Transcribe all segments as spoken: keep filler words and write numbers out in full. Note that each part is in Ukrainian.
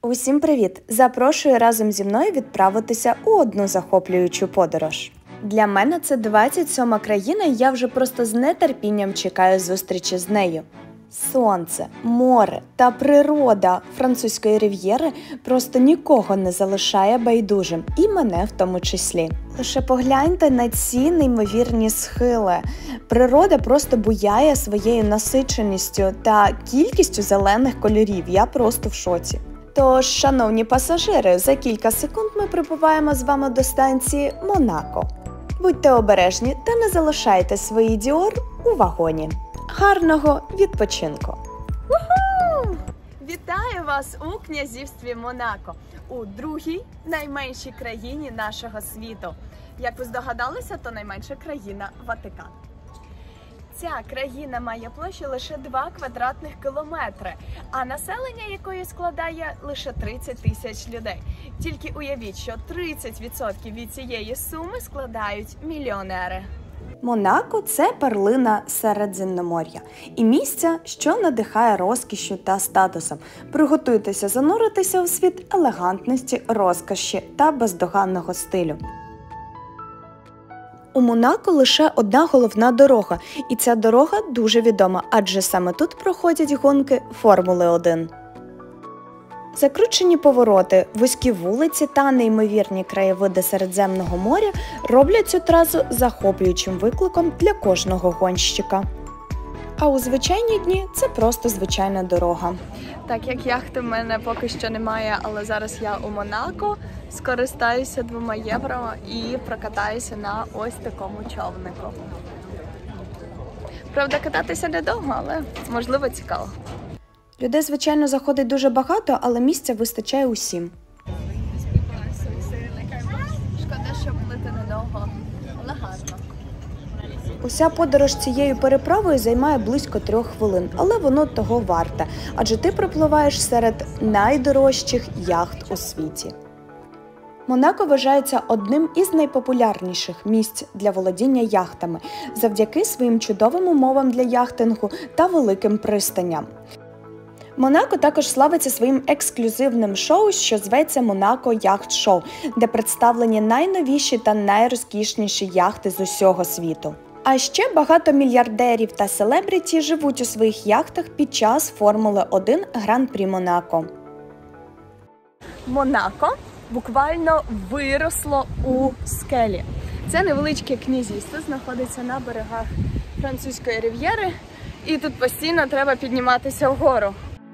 Усім привіт! Запрошую разом зі мною відправитися у одну захоплюючу подорож. Для мене це двадцять сьома країна, і я вже просто з нетерпінням чекаю зустрічі з нею. Сонце, море та природа французької рив'єри просто нікого не залишає байдужим, і мене в тому числі. Лише погляньте на ці неймовірні схили. Природа просто буяє своєю насиченістю та кількістю зелених кольорів, я просто в шоці. Тож, шановні пасажири, за кілька секунд ми прибуваємо з вами до станції Монако. Будьте обережні та не залишайте свої Діор у вагоні. Гарного відпочинку! Уху! Вітаю вас у князівстві Монако, у другій найменшій країні нашого світу. Як ви здогадалися, то найменша країна – Ватикан. Ця країна має площу лише два квадратних кілометри, а населення якої складає лише тридцять тисяч людей. Тільки уявіть, що тридцять відсотків від цієї суми складають мільйонери. Монако – це перлина Середземномор'я і місце, що надихає розкішшю та статусом. Приготуйтеся зануритися у світ елегантності, розкоші та бездоганного стилю. У Монако лише одна головна дорога, і ця дорога дуже відома, адже саме тут проходять гонки Формули один. Закручені повороти, вузькі вулиці та неймовірні краєвиди Середземного моря роблять цю трасу захоплюючим викликом для кожного гонщика. А у звичайні дні це просто звичайна дорога. Так як яхти в мене поки що немає, але зараз я у Монако, скористаюся двома євро і прокатаюся на ось такому човнику. Правда, кататися недовго, але можливо цікаво. Людей, звичайно, заходить дуже багато, але місця вистачає усім. Шкода, що плити недовго, але гарно. Уся подорож цією переправою займає близько трьох хвилин, але воно того варте, адже ти пропливаєш серед найдорожчих яхт у світі. Монако вважається одним із найпопулярніших місць для володіння яхтами завдяки своїм чудовим умовам для яхтингу та великим пристаням. Монако також славиться своїм ексклюзивним шоу, що зветься «Монако Яхт Шоу», де представлені найновіші та найрозкішніші яхти з усього світу. А ще багато мільярдерів та селебриті живуть у своїх яхтах під час Формули один Гран-прі Монако. Монако буквально виросло у скелі. Це невеличке князівство, знаходиться на берегах французької рив'єри, і тут постійно треба підніматися вгору.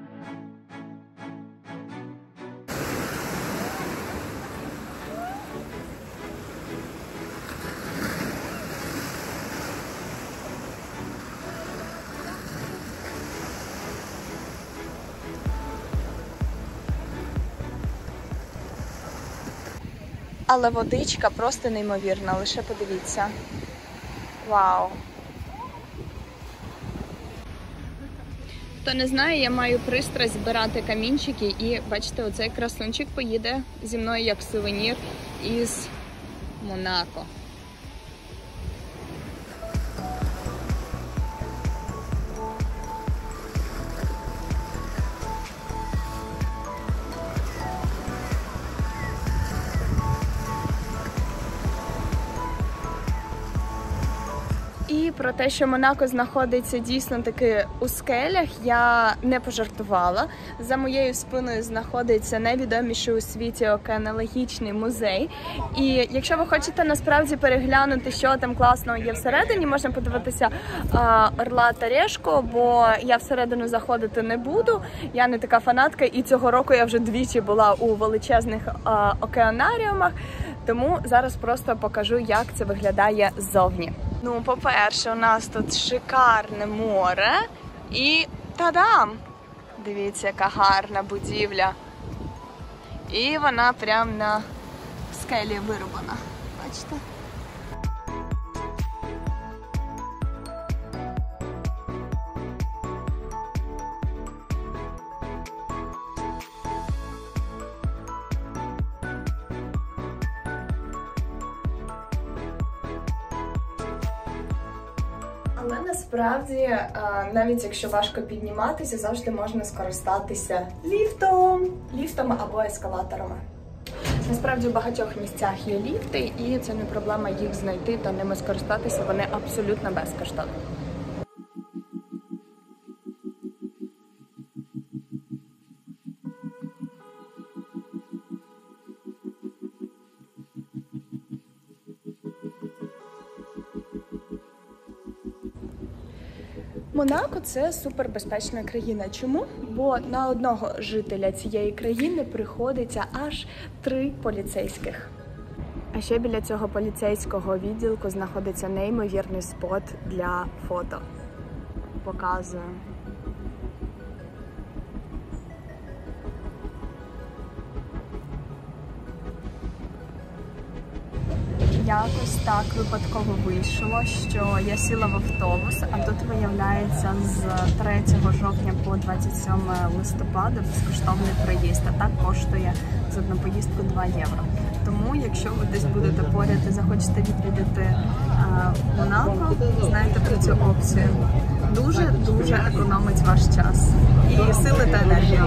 Але водичка просто неймовірна, лише подивіться. Вау! Хто не знає, я маю пристрасть збирати камінчики і, бачите, оцей красунчик поїде зі мною як сувенір із Монако. І про те, що Монако знаходиться дійсно таки у скелях, я не пожартувала. За моєю спиною знаходиться найвідоміший у світі океанологічний музей. І якщо ви хочете насправді переглянути, що там класного є всередині, можна подивитися а, «Орла та Решку», бо я всередину заходити не буду. Я не така фанатка, і цього року я вже двічі була у величезних а, океанаріумах. Тому зараз просто покажу, як це виглядає ззовні. Ну, по-перше, у нас тут шикарне море і та-дам! Дивіться, яка гарна будівля. І вона прямо на скелі вирубана. Бачите? Але насправді, навіть якщо важко підніматися, завжди можна скористатися ліфтом, ліфтом або ескалаторами. Насправді, в багатьох місцях є ліфти, і це не проблема їх знайти та ними скористатися, вони абсолютно безкоштовні. Монако – це супербезпечна країна. Чому? Бо на одного жителя цієї країни приходиться аж три поліцейських. А ще біля цього поліцейського відділку знаходиться неймовірний спот для фото. Показую. Якось так випадково вийшло, що я сіла в автобус, а тут, виявляється, з третього жовтня по двадцять сьоме листопада безкоштовний проїзд, а так коштує за одну поїздку два євро. Тому, якщо ви десь будете поряд і захочете відвідати а, Монако, знайте про цю опцію. Дуже-дуже економить ваш час і сили та енергію.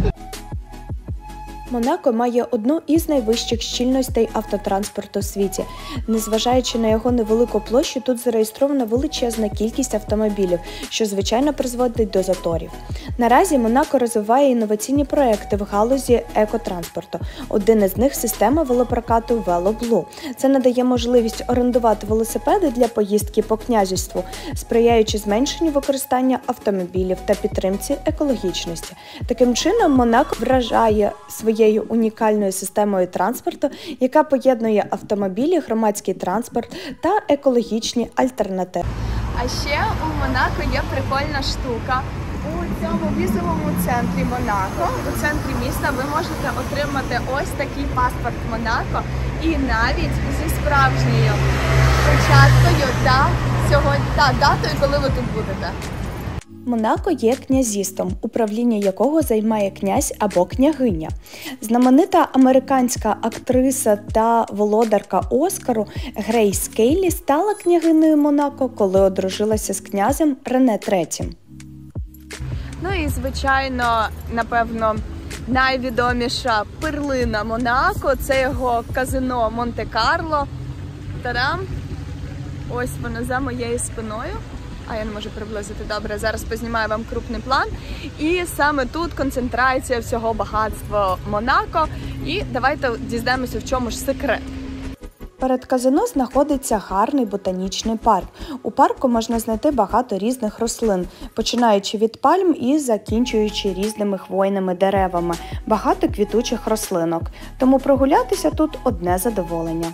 Монако має одну із найвищих щільностей автотранспорту у світі. Незважаючи на його невелику площу, тут зареєстрована величезна кількість автомобілів, що звичайно призводить до заторів. Наразі Монако розвиває інноваційні проекти в галузі екотранспорту. Один із них – система велопрокату VeloBlue. Це надає можливість орендувати велосипеди для поїздки по князівству, сприяючи зменшенню використання автомобілів та підтримці екологічності. Таким чином, Монако вражає своє унікальною системою транспорту, яка поєднує автомобілі, громадський транспорт та екологічні альтернативи. А ще у Монако є прикольна штука. У цьому візовому центрі Монако, у центрі міста, ви можете отримати ось такий паспорт Монако і навіть зі справжньою печаткою та, сьогодні, та датою, коли ви тут будете. Монако є князістом, управління якого займає князь або княгиня. Знаменита американська актриса та володарка Оскару Грейс Келлі стала княгинею Монако, коли одружилася з князем Рене третім. Ну і, звичайно, напевно, найвідоміша перлина Монако – це його казино Монте-Карло. Та-дам! Ось воно за моєю спиною. А я не можу приблизити добре. Зараз познімаю вам крупний план. І саме тут концентрація всього багатства Монако. І давайте дізнаємося, в чому ж секрет. Перед казино знаходиться гарний ботанічний парк. У парку можна знайти багато різних рослин, починаючи від пальм і закінчуючи різними хвойними деревами. Багато квітучих рослинок. Тому прогулятися тут одне задоволення.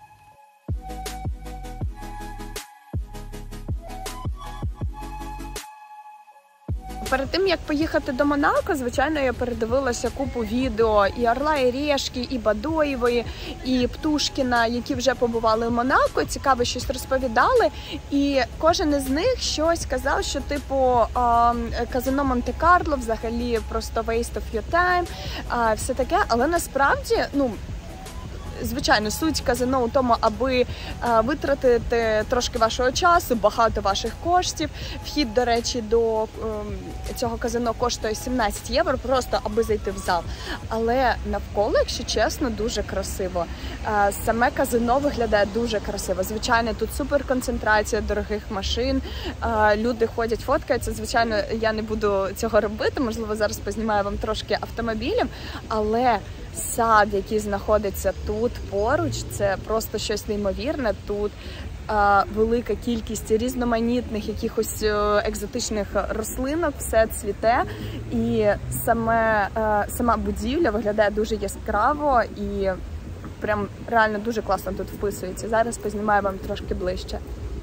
Перед тим, як поїхати до Монако, звичайно, я передивилася купу відео і Орла, і Решки, і Бадоєвої, і Птушкіна, які вже побували в Монако, цікаво щось розповідали. І кожен із них щось казав, що типу казино Монте-Карло взагалі просто waste of your time, все таке. Але насправді, ну, звичайно, суть казино у тому, аби е, витратити трошки вашого часу, багато ваших коштів. Вхід, до речі, до е, цього казино коштує сімнадцять євро, просто аби зайти в зал. Але навколо, якщо чесно, дуже красиво. Е, саме казино виглядає дуже красиво. Звичайно, тут суперконцентрація дорогих машин, е, люди ходять, фоткаються. Звичайно, я не буду цього робити, можливо, зараз познімаю вам трошки автомобілів, але сад, який знаходиться тут поруч, це просто щось неймовірне. Тут е, велика кількість різноманітних якихось е, екзотичних рослинок, все цвіте, і саме, е, сама будівля виглядає дуже яскраво і прям реально дуже класно тут вписується. Зараз познімаю вам трошки ближче.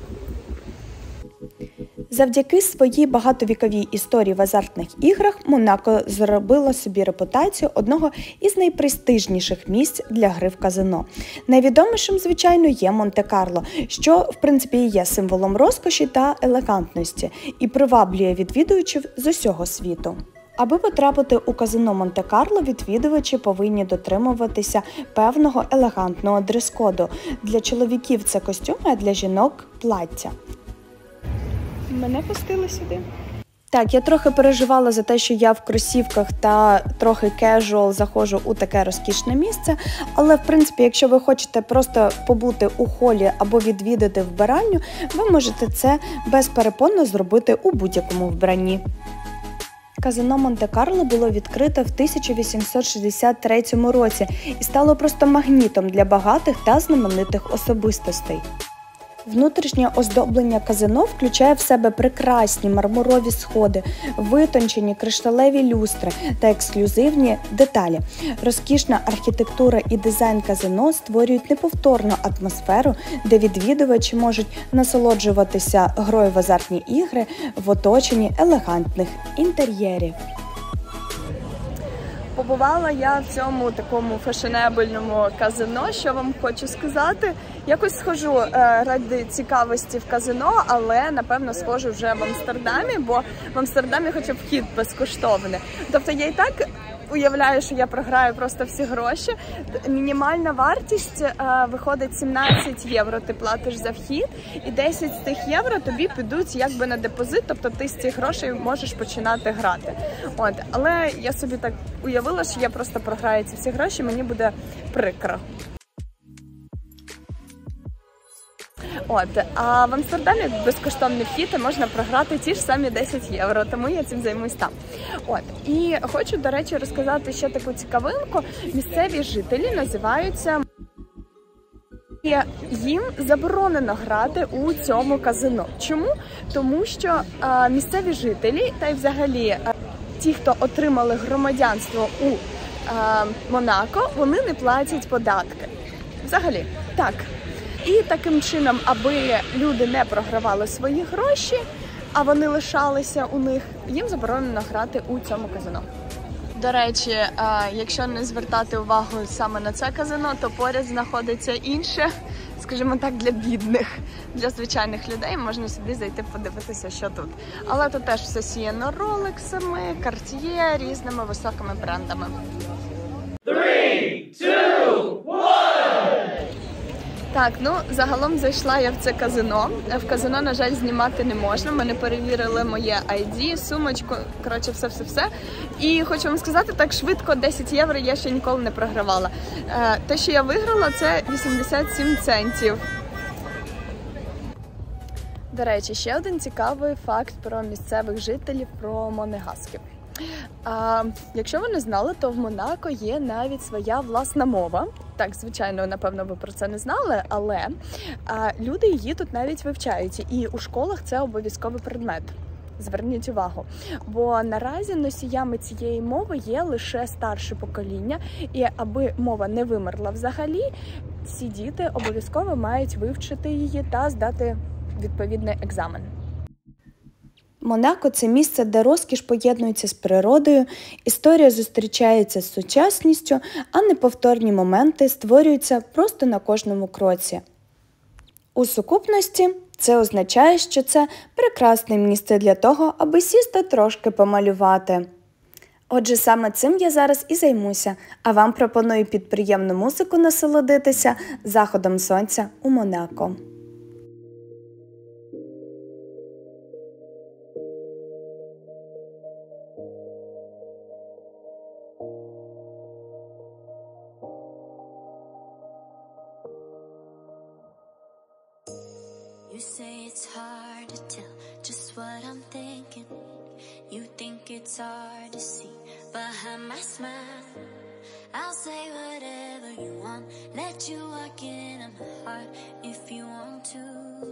Завдяки своїй багатовіковій історії в азартних іграх Монако зробило собі репутацію одного із найпрестижніших місць для гри в казино. Найвідомішим, звичайно, є Монте-Карло, що, в принципі, є символом розкоші та елегантності і приваблює відвідувачів з усього світу. Аби потрапити у казино Монте-Карло, відвідувачі повинні дотримуватися певного елегантного дрес-коду. Для чоловіків це костюми, а для жінок – плаття. мене пустили сюди. Так, я трохи переживала за те, що я в кросівках та трохи кежуал заходжу у таке розкішне місце, але, в принципі, якщо ви хочете просто побути у холі або відвідати вбиральню, ви можете це безперепонно зробити у будь-якому вбранні. Казино Монте-Карло було відкрите в тисяча вісімсот шістдесят третьому році і стало просто магнітом для багатих та знаменитих особистостей. Внутрішнє оздоблення казино включає в себе прекрасні мармурові сходи, витончені кришталеві люстри та ексклюзивні деталі. Розкішна архітектура і дизайн казино створюють неповторну атмосферу, де відвідувачі можуть насолоджуватися грою в азартні ігри в оточенні елегантних інтер'єрів. Побувала я в цьому такому фешенебельному казино, що вам хочу сказати. Якось схожу е, ради цікавості в казино, але, напевно, схожу вже в Амстердамі, бо в Амстердамі хоча б вхід безкоштовний. Тобто я і так уявляю, що я програю просто всі гроші. Мінімальна вартість е, виходить сімнадцять євро, ти платиш за вхід, і десять з тих євро тобі підуть якби на депозит, тобто ти з цих грошей можеш починати грати. От, але я собі так уявила, що я просто програю ці всі гроші, мені буде прикро. От, а в Амстердамі безкоштовний вхід і можна програти ті ж самі десять євро, тому я цим займусь там. От, і хочу, до речі, розказати ще таку цікавинку. Місцеві жителі називаються... І їм заборонено грати у цьому казино. Чому? Тому що а, місцеві жителі, та й взагалі а, ті, хто отримали громадянство у а, Монако, вони не платять податки. Взагалі, так. І таким чином, аби люди не програвали свої гроші, а вони лишалися у них, їм заборонено грати у цьому казино. До речі, якщо не звертати увагу саме на це казино, то поряд знаходиться інше, скажімо так, для бідних, для звичайних людей. Можна сюди зайти подивитися, що тут. Але тут теж все сіяно ролексами, Cartier, різними високими брендами. Three, two, one! Так, ну, загалом зайшла я в це казино. В казино, на жаль, знімати не можна. Мене перевірили моє ай ді, сумочку, коротше, все-все-все. І хочу вам сказати, так швидко десять євро я ще ніколи не програвала. Те, що я виграла, це вісімдесят сім центів. До речі, ще один цікавий факт про місцевих жителів, про монегасків. А, якщо ви не знали, то в Монако є навіть своя власна мова. Так, звичайно, напевно, ви про це не знали, але а, люди її тут навіть вивчають. І у школах це обов'язковий предмет. Зверніть увагу. Бо наразі носіями цієї мови є лише старше покоління. І аби мова не вимерла взагалі, ці діти обов'язково мають вивчити її та здати відповідний екзамен. Монако – це місце, де розкіш поєднується з природою, історія зустрічається з сучасністю, а неповторні моменти створюються просто на кожному кроці. У сукупності це означає, що це прекрасне місце для того, аби сісти трошки помалювати. Отже, саме цим я зараз і займуся, а вам пропоную під приємну музику насолодитися заходом сонця у Монако. You say it's hard to tell just what I'm thinking. You think it's hard to see behind my smile. I'll say whatever you want, let you walk into my heart if you want to.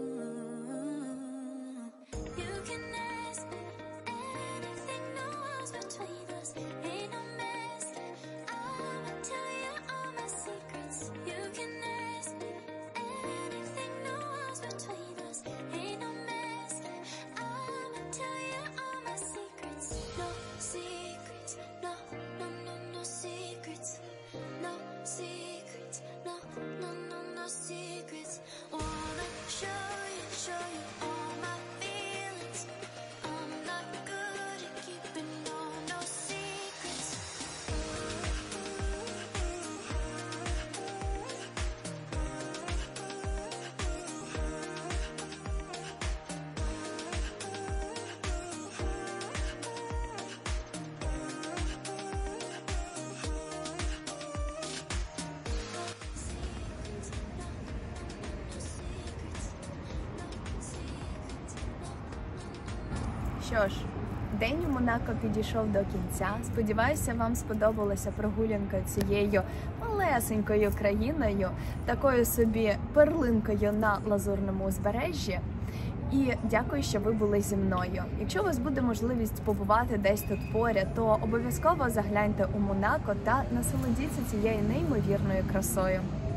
You can ask me anything, no walls between us, ain't no mess. I'ma tell you all my secrets. You can ask me anything, no walls between us, ain't no mess. I'ma tell you all my secrets. No secrets, no, no, no, no secrets. No secrets, no, no, no, no secrets. Wanna show Що ж, день у Монако підійшов до кінця. Сподіваюся, вам сподобалася прогулянка цією малесенькою країною, такою собі перлинкою на Лазурному узбережжі. І дякую, що ви були зі мною. Якщо у вас буде можливість побувати десь тут поряд, то обов'язково загляньте у Монако та насолодіться цією неймовірною красою.